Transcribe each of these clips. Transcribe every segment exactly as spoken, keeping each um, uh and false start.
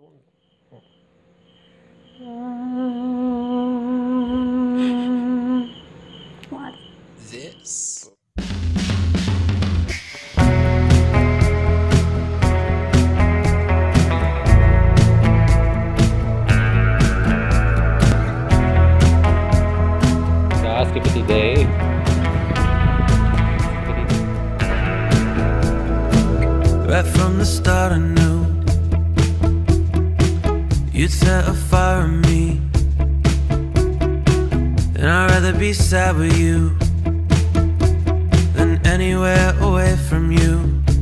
What? This. Skippity day. Right from the start I knew you'd set a fire in me, and I'd rather be sad with you than anywhere away from you.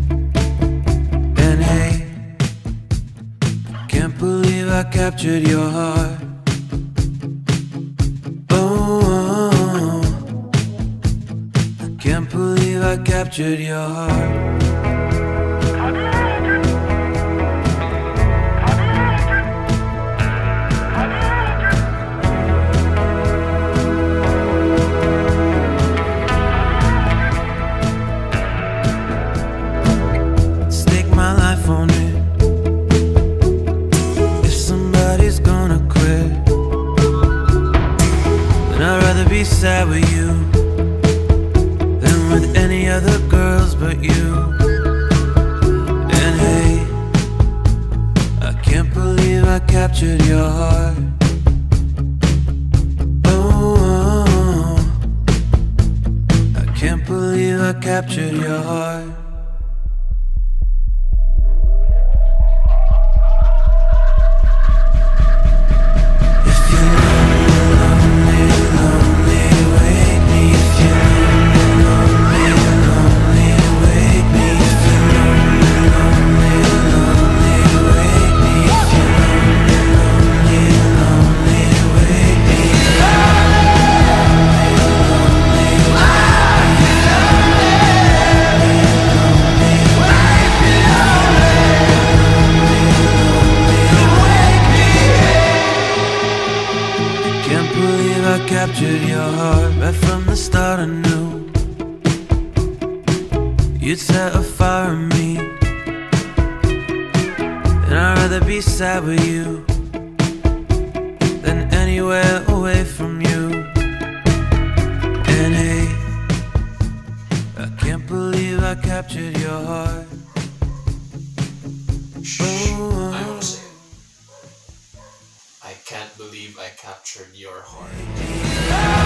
And hey, can't believe I captured your heart. Oh, can't believe I captured your heart. Sad with you than with any other girls but you. And hey, I can't believe I captured your heart. Oh, I can't believe I captured your heart. I captured your heart. Right from the start I knew you'd set a fire in me, and I'd rather be sad with you than anywhere away from you. And hey, I can't believe I captured your heart. Oh, I want to say it. I can't believe I captured your heart.